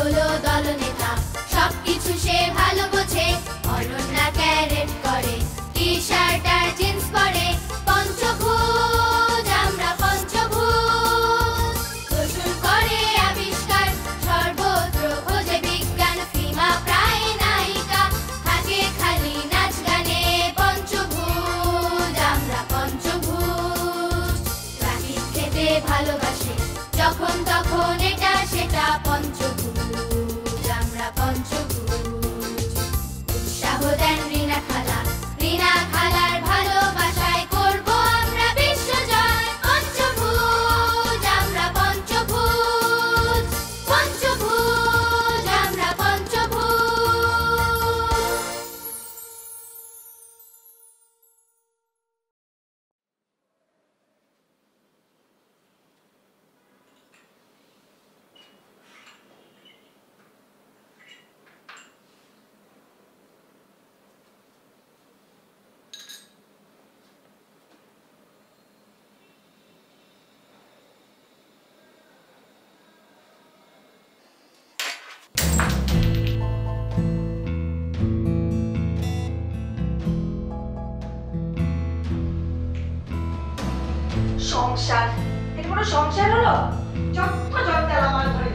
হলো দলনেতা, সবকিছু সে ভালো বোঝে। অনন্যা ক্যারেট করে, টি শার্ট আর জিন্স পরে। পঞ্চভূজ আমরা পঞ্চভূজ, রসুন করে আবিষ্কার, সর্বত্র খোঁজে বিজ্ঞান। সীমা প্রায় নায়িকা, থাকে খালি নাচ গানে। পঞ্চভূজ আমরা পঞ্চভূজ, রাখির খেতে ভালোবাসে, যখন তখন এটা সেটা। পঞ্চভূজ আমরা পঞ্চভূজ, উৎসাহ দেন রিনা খালা, রিনা খালার ভালোবাসায় করব আমরা বিশ্বজয়। পঞ্চভূজ আমরা পঞ্চভূজ, পঞ্চভূজ আমরা পঞ্চভূজ। সংসার, এটা কোনো সংসার হলো? যত জঞ্জাল আমার ঘরে।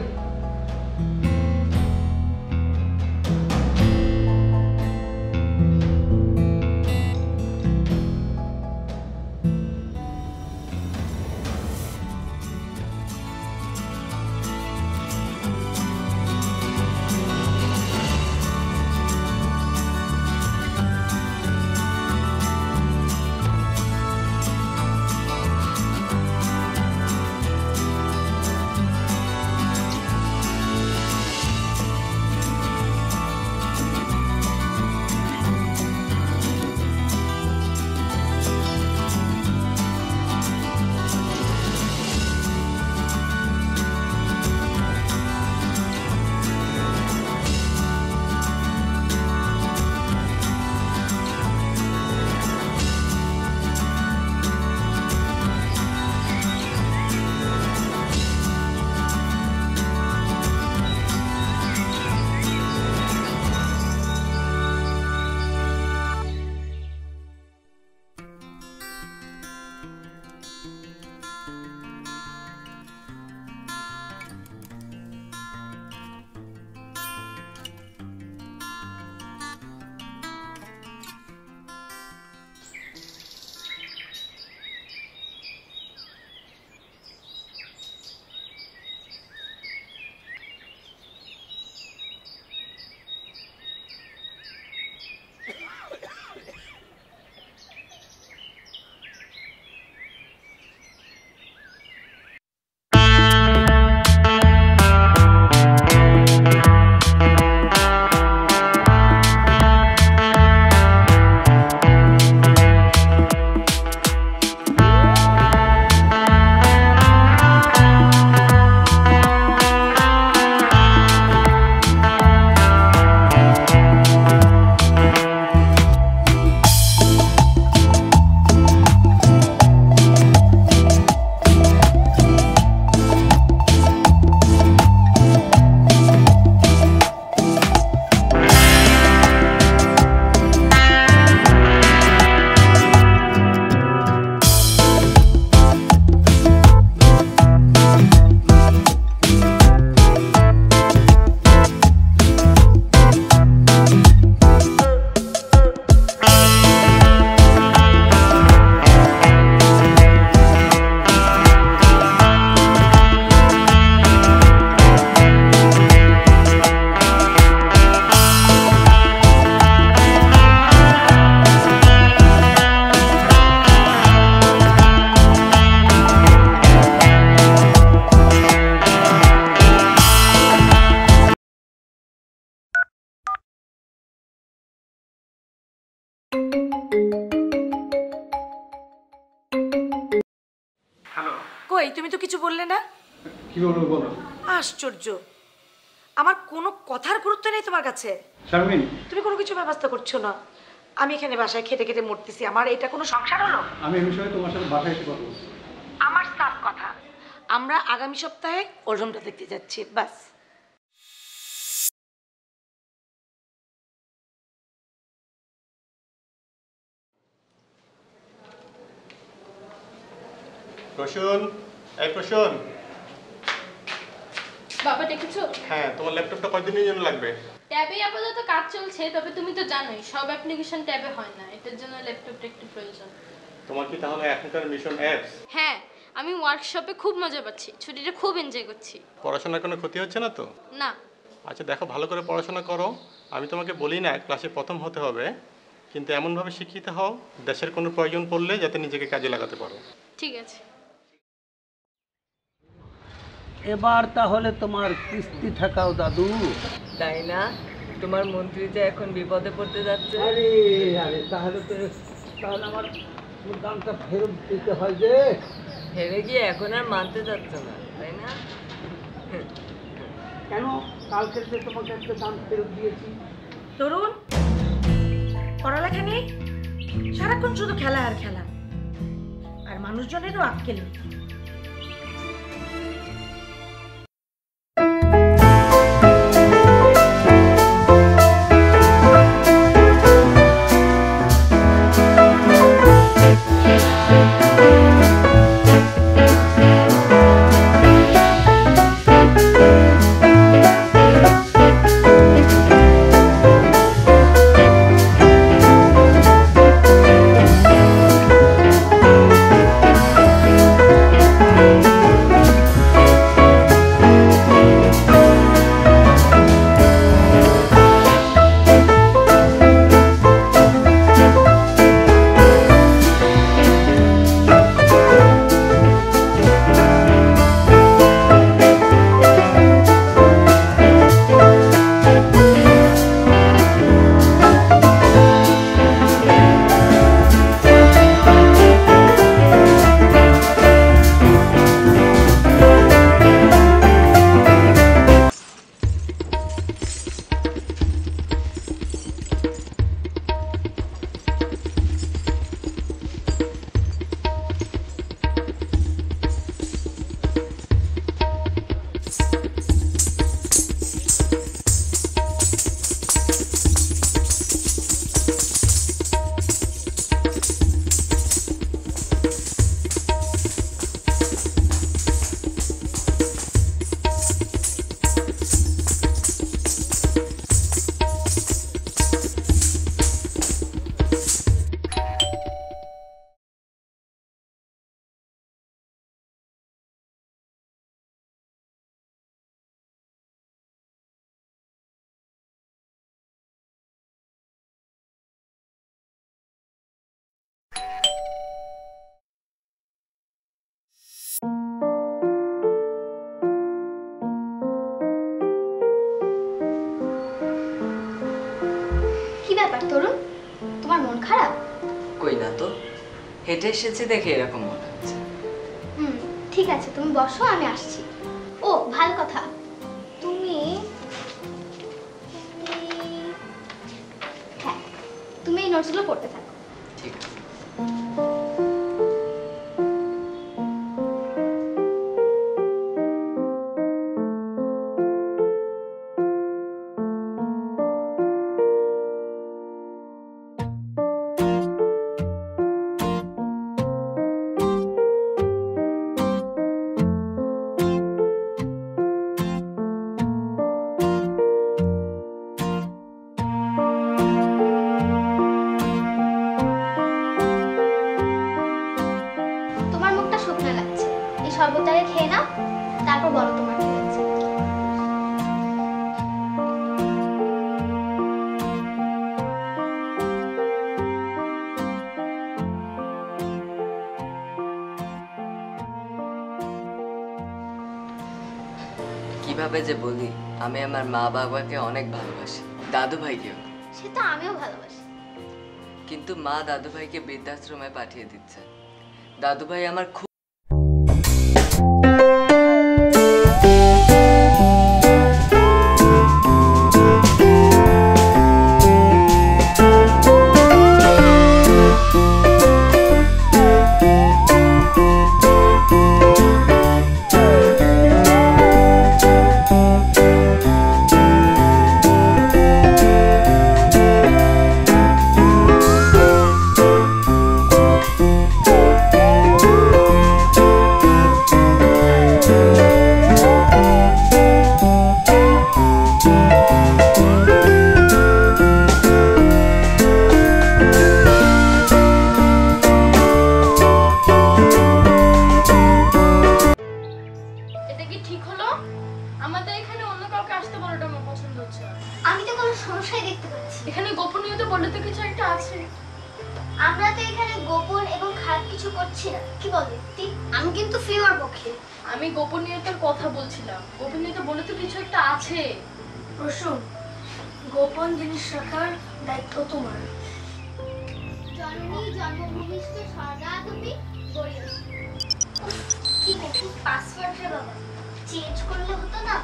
কই তুমি তো কিছু বললে না? কি বলবো বলো? আশ্চর্য, আমার কোনো কথার গুরুত্ব নেই তোমার কাছে। শারমিন, তুমি কোনো কিছু ব্যবস্থা করছো না। আমি এখানে বাসায় খেটে খেটে মরতেছি, আমার এটা কোনো সংসার হলো? আমি এই বিষয়ে তোমার সাথে বাসায় এসে কথা বলবো। আমার সাফ কথা, আমরা আগামী সপ্তাহে ওর রুমটা দেখতে যাচ্ছি, বাস। প্রসূন, এই প্রসূন। বাবা ডেকেছো? হ্যাঁ, তোমার ল্যাপটপটা কয়দিনের জন্য লাগবে? ট্যাবে আপাতত কাজ চলছে, তবে তুমি তো জানোই সব অ্যাপ্লিকেশন ট্যাবে হয় না, এটার জন্য ল্যাপটপটা একটু প্রয়োজন। তোমার কি তাহলে এখনকার মিশন অ্যাপস? হ্যাঁ, আমি ওয়ার্কশপে খুব মজা পাচ্ছি, ছুটিটা খুব এনজয় করছি। পড়াশোনার কোনো ক্ষতি হচ্ছে না তো? না। আচ্ছা দেখো, ভালো করে পড়াশোনা করো। আমি তোমাকে বলি না ক্লাসে প্রথম হতে হবে, কিন্তু এমনভাবে শিক্ষিত হও দেশের কোনো প্রয়োজন পড়লে যাতে নিজেকে কাজে লাগাতে পারো। ঠিক আছে। এবার তাহলে তোমার কিস্তি থাকাও দাদু। তাই না? তোমার মন্ত্রী যে এখন বিপদে পড়তে যাচ্ছে। আরে আরে তাহলে আমার দামটা ফেরত দিতে হয় যে। হেরে গিয়ে এখন আর মানতে যাচ্ছে না, তাই না? কেন? কালকে যে তোমাকে একটা দাম ফেরত দিয়েছি। তরুণ, পড়ালেখা নেই, সারাক্ষণ শুধু খেলা আর খেলা, আর মানুষজনেরও আক্কেল নেই। কি ব্যাপার তরুণ, তোমার মন খারাপ? কই না তো, হেঁটে এসেছি দেখে এরকম মনে হচ্ছে। ঠিক আছে, তুমি বসো, আমি আসছি। ও ভালো কথা, তুমি হ্যাঁ, তুমি এই নোটসগুলো পড়তে থাকো। ঠিক আছে। তোমার মুখটা শুকনো লাগছে, এই শরবতটাকে খেয়ে নাও, তারপর বলো তোমার কি হয়েছে। কিভাবে যে বলি, আমি আমার মা বাবাকে অনেক ভালোবাসি, দাদু ভাইকেও। সে তো আমিও ভালোবাসি, কিন্তু মা দাদু ভাইকে বৃদ্ধাশ্রমে পাঠিয়ে দিচ্ছে। দাদু ভাই আমার খুব সমস্যাই দেখতে পাচ্ছি। এখানে গোপনীয়তা বলে তো কিছু একটা আছে। আমরা তো এখানে গোপন এবং খারাপ কিছু করছি না, কি বল দীপ্তি? আমি কিন্তু ফিমার পক্ষে। আমি গোপনীয়তার কথা বলছিলাম, গোপনীয়তা বলে তো কিছু একটা আছে। রসুন, গোপন জিনিস রাখার দায়িত্ব তোমার। জননী জন্মভূমিষ্ঠ সদা তুমি গড়িয়ে। কি কঠিন পাসওয়ার্ড রে বাবা, চেঞ্জ করলে হতো না?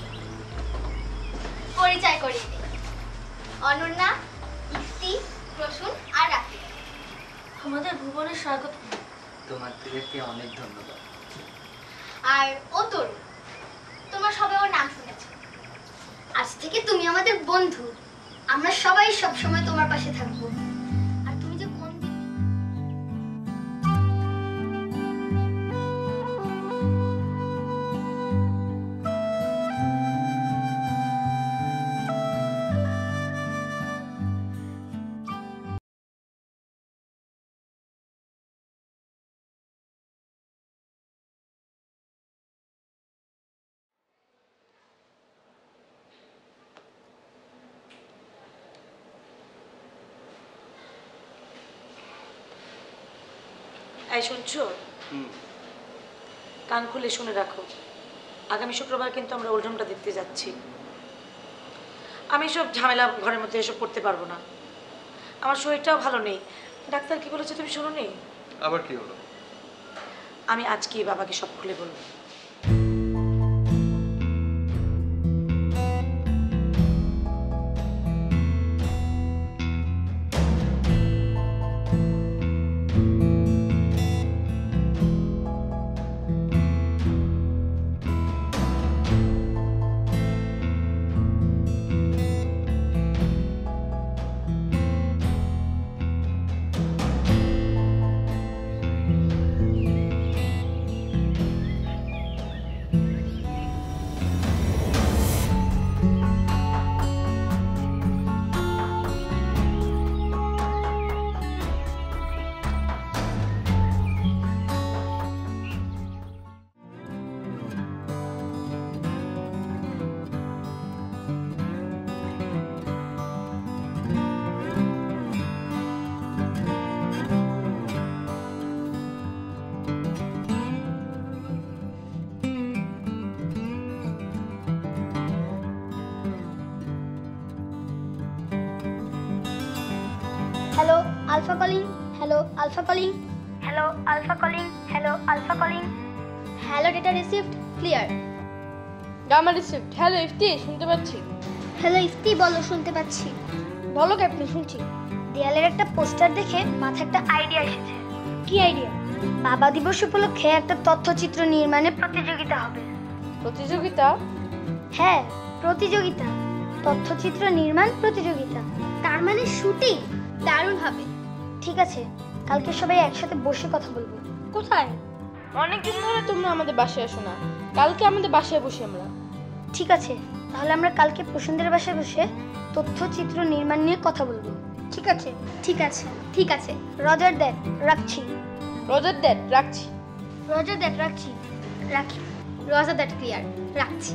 পরিচয় করিয়ে দিই, অনন্যা, ইফতি, রসুন আর রাখি আমাদের ভুবনের স্বাগত। তোমার থেকে অনেক ধন্যবাদ। আর অতুল, তোমার সবাই ওর নাম শুনেছো। আজ থেকে তুমি আমাদের বন্ধু, আমরা সবাই সব সময় তোমার পাশে থাকবো। আর তুমি যে কোন দিক এই শুনছো? কান খুলে শুনে রাখো, আগামী শুক্রবার কিন্তু আমরা ওল্ডরুমটা দেখতে যাচ্ছি। আমি সব ঝামেলা ঘরের মধ্যে এসব করতে পারবো না, আমার শরীরটাও ভালো নেই। ডাক্তার কি বলেছে তুমি শোনো নি? আবার কি হলো? আমি আজকেই বাবাকে সব খুলে বলবো। Hello alpha calling, hello alpha calling, hello alpha calling, hello alpha calling, hello data received, clear. Gamma received. Hello Ifti, শুনতে পাচ্ছি। হ্যালো ইফতি, বলো, শুনতে পাচ্ছি। বলো ক্যাপ্টেন, শুনছি। দেয়ালের একটা পোস্টার দেখে মাথায় একটা আইডিয়া এসেছে। কি আইডিয়া? বাবা দিবস উপলক্ষে একটা তথ্যচিত্র নির্মাণে প্রতিযোগিতা হবে। প্রতিযোগিতা? হ্যাঁ, প্রতিযোগিতা, তথ্যচিত্র নির্মাণ প্রতিযোগিতা। তার মানে শুটিং? দারুণ হবে। ঠিক আছে, কালকে সবাই একসাথে বসে কথা বলবো। কোথায়? অনেকদিন ধরে তোমরা আমাদের বাসায় আসো না, কালকে আমাদের বাসায় বসে আমরা। ঠিক আছে, তাহলে আমরা কালকে প্রসন্দের বাসায় বসে তথ্যচিত্র নির্মাণ নিয়ে কথা বলবো। ঠিক আছে, ঠিক আছে, ঠিক আছে। রজার দ্যাট, রাখছি। রজার দ্যাট, রাখছি। রজার দ্যাট, রাখছি, রাখি। রজার দ্যাট, ক্লিয়ার, রাখছি।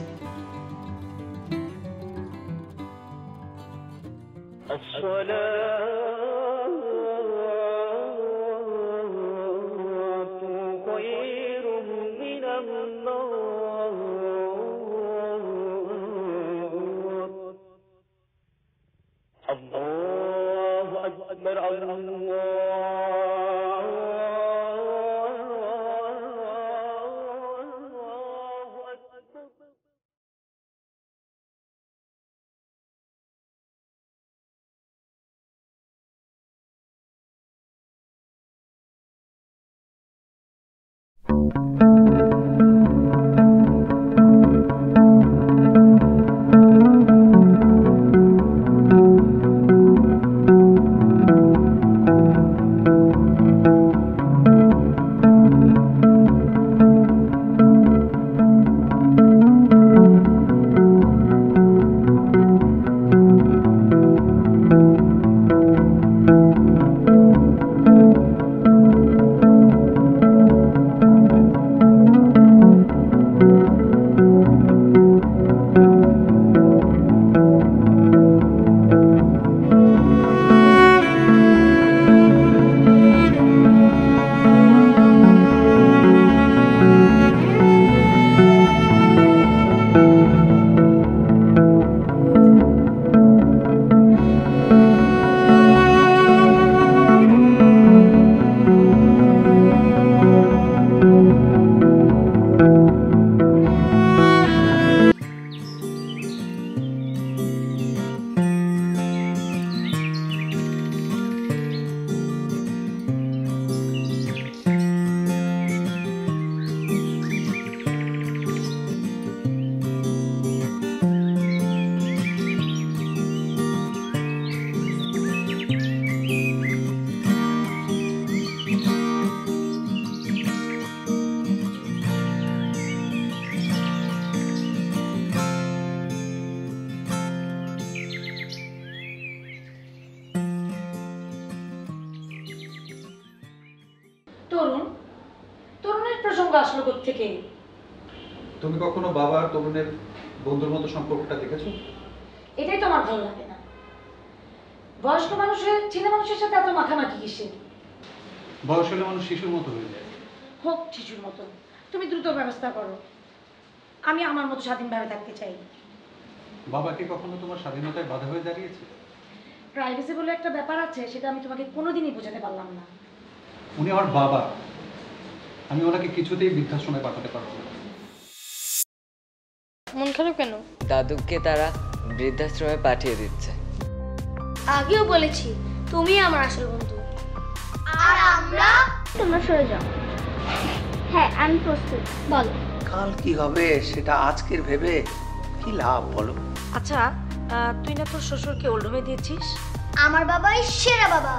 প্রসঙ্গ আসলো কোত্থেকে? তুমি কখনো বাবা আর তরুণের বন্ধুর মতো সম্পর্কটা দেখেছো? এটাই তো আমার ভালো লাগে না। বয়স্ক মানুষের ছেলে মানুষের সাথে এত মাখামাখি কিসের? বয়স হলে মানুষ শিশুর মতো হয়ে যায়। হোক শিশুর মতো, তুমি দ্রুত ব্যবস্থা করো। আমি আমার মতো স্বাধীনভাবে থাকতে চাই। বাবাকে কখনো তোমার স্বাধীনতায় বাধা হয়ে দাঁড়িয়েছে? প্রাইভেসি বলে একটা ব্যাপার আছে, সেটা আমি তোমাকে কোনোদিনই বোঝাতে পারলাম না। উনি আমার বাবা, আমি ওনাকে কিছুতেই বৃদ্ধাশ্রমে পাঠাতে পারবো না। মন খারাপ কেন? দাদুকে তারা বৃদ্ধাশ্রমে পাঠিয়ে দিচ্ছে। আগেও বলেছি তুমি আমার আসল বন্ধু। আর আমরা? তোমরা সরে যাও। হ্যাঁ আমি প্রস্তুত, বলো। কাল কি হবে সেটা আজকের ভেবে কি লাভ বলো? আচ্ছা, তুই না তোর শ্বশুরকে ওল্ড হোমে দিয়েছিস? আমার বাবাই সেরা বাবা।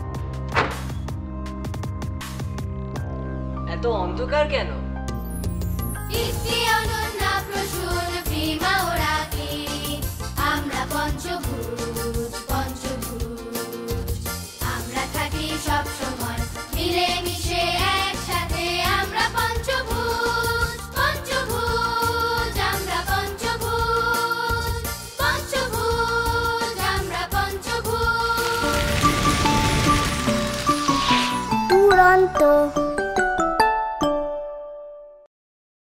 এত অন্ধকার কেন? আমরা পঞ্চভূত আমরা থাকি সব সময় মিলে মিশে একসাথে। আমরা পঞ্চভূত আমরা পঞ্চভূত আমরা পঞ্চভূত। দুরন্ত